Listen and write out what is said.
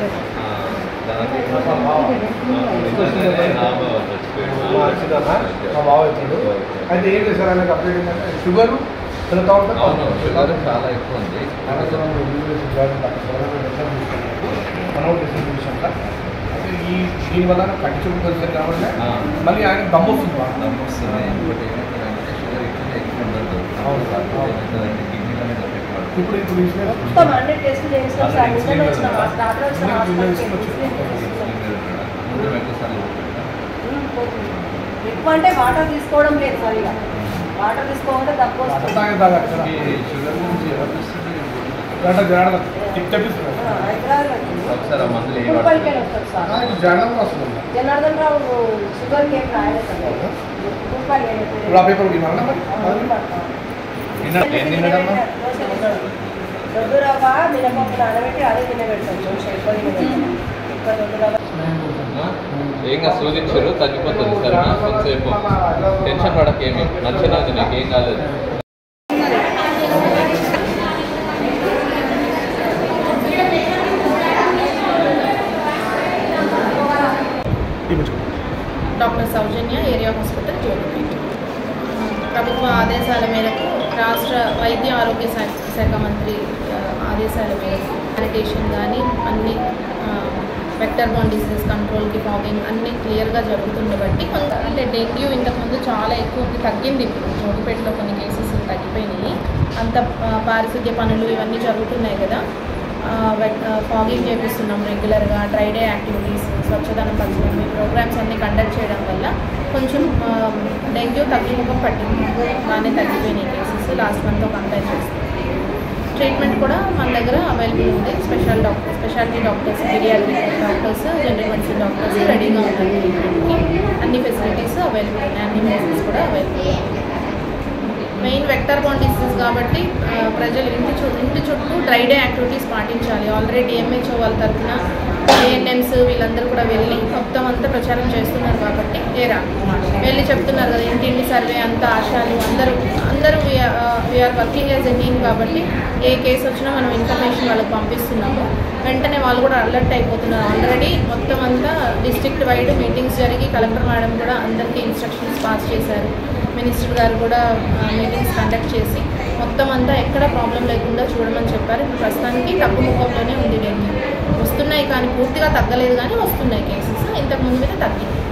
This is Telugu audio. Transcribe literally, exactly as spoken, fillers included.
మా బావ వచ్చాడు. అయితే ఏం చేశారు ఆయనకు అప్డేట్ ఏంటంటే షుగర్ పెరుగుతూ ఉంటుంది. షుగర్ చాలా ఎక్కువ ఉంది. మనోడు డిస్ట్రిబ్యూషన్లో అయితే ఈ దీనివల్ల కంటి చూపు కలిసారు కాబట్టి మళ్ళీ ఆయన దమ్ము వస్తుంది. దమ్ము వస్తుంది. ఇంకోటి ఏమైతుందంటే షుగర్ ఎక్కువ ఎక్కువ ఉండదు. ఏమవుతుందంటే కిడ్నీలోనే తప్పిపోవాలి. ఇప్పుడు ఇప్పుడు ఎక్కువ అంటే వాటర్ తీసుకోవడం లేదు. సరిగా వాటర్ తీసుకోవాలంటే తక్కువ షుగర్ నుంచి ఎవరు చూస్తుంది? జనార్దన్ రావు షుగర్ కేక్ రాయలేదు. దొడ్డు రవ్వ మినపప్పు నానబెట్టి అదే తినబెడతాను. ఎక్కువ దొడ్డు రవ్వ ఏంగా సూచించారు తగ్గిపోతుంది. సరేనా? కొంతసేపు టెన్షన్ పడకేమి, నచ్చినది నీకు ఏం కాలేదు. Doctor Soujanya, area hospital, Jogipet. ప్రభుత్వ ఆదేశాల మేరకు రాష్ట్ర వైద్య ఆరోగ్య శాఖ మంత్రి ఆదేశాల మేరకు శానిటేషన్ కానీ అన్ని వెక్టర్ బార్న్ డిసీజ్ కంట్రోల్కి ఫాగింగ్ అన్నీ క్లియర్గా జరుగుతుంది. బట్టి కొంత అంటే డెంగ్యూ ఇంతకుముందు చాలా ఎక్కువ తగ్గింది. ఇప్పుడు జోగిపేటలో కొన్ని కేసెస్ తగ్గిపోయినాయి. అంత పారిశుద్ధ్య పనులు ఇవన్నీ జరుగుతున్నాయి కదా. ఫాగింగ్ చేపిస్తున్నాం రెగ్యులర్గా. డ్రై డే యాక్టివిటీస్, స్వచ్ఛదనం పంచడం, ఈ ప్రోగ్రామ్స్ అన్నీ కండక్ట్ చేయడం వల్ల కొంచెం డెంగ్యూ తగ్గిముఖం పట్టింది. బాగానే తగ్గిపోయినాయి కేసెస్. లాస్ట్ మంత్తో కంపేర్ చేస్తాం. ట్రీట్మెంట్ కూడా మన దగ్గర అవైలబుల్ ఉంది. Special doctor speciality doctors, paediatric doctors, general medicine doctors రెడీగా ఉన్నాయి. అన్ని ఫెసిలిటీస్ అవైలబుల్ ఉన్నాయి. అన్ని మెడిసిన్స్ కూడా అవైలబుల్ ఉన్నాయి. మెయిన్ వెక్టర్ బార్న్ డిసీజ్ కాబట్టి ప్రజలు ఇంటి చు ఇంటి చుట్టూ డ్రై డే యాక్టివిటీస్ పాటించాలి. ఆల్రెడీ డిఎంహెచ్ఓ వాళ్ళ తరఫున ఏఎన్ఎంస్ వీళ్ళందరూ కూడా వెళ్ళి మొత్తం అంతా ప్రచారం చేస్తున్నారు. కాబట్టి ఏరా వెళ్ళి చెప్తున్నారు కదా, ఇంటింటి సర్వే అంతా ఆశాలు అందరూ అందరూ we are working as a team. కాబట్టి ఏ కేసు వచ్చినా మనం ఇన్ఫర్మేషన్ వాళ్ళకి పంపిస్తున్నాము. వెంటనే వాళ్ళు కూడా అలర్ట్ అయిపోతున్నారు. ఆల్రెడీ మొత్తం అంతా డిస్ట్రిక్ట్ వైడ్ మీటింగ్స్ జరిగి కలెక్టర్ మేడం కూడా అందరికీ ఇన్స్ట్రక్షన్స్ పాస్ చేశారు. మినిస్టర్ గారు కూడా మీటింగ్స్ కండక్ట్ చేసి మొత్తం అంతా ఎక్కడ ప్రాబ్లం లేకుండా చూడమని చెప్పారు. ప్రస్తుతానికి తగ్గుముఖంలోనే ఉంది. డెంగ్యూ వస్తున్నాయి కానీ పూర్తిగా తగ్గలేదు, కానీ వస్తున్నాయి కేసెస్. ఇంతకుముందు మీద తగ్గింది.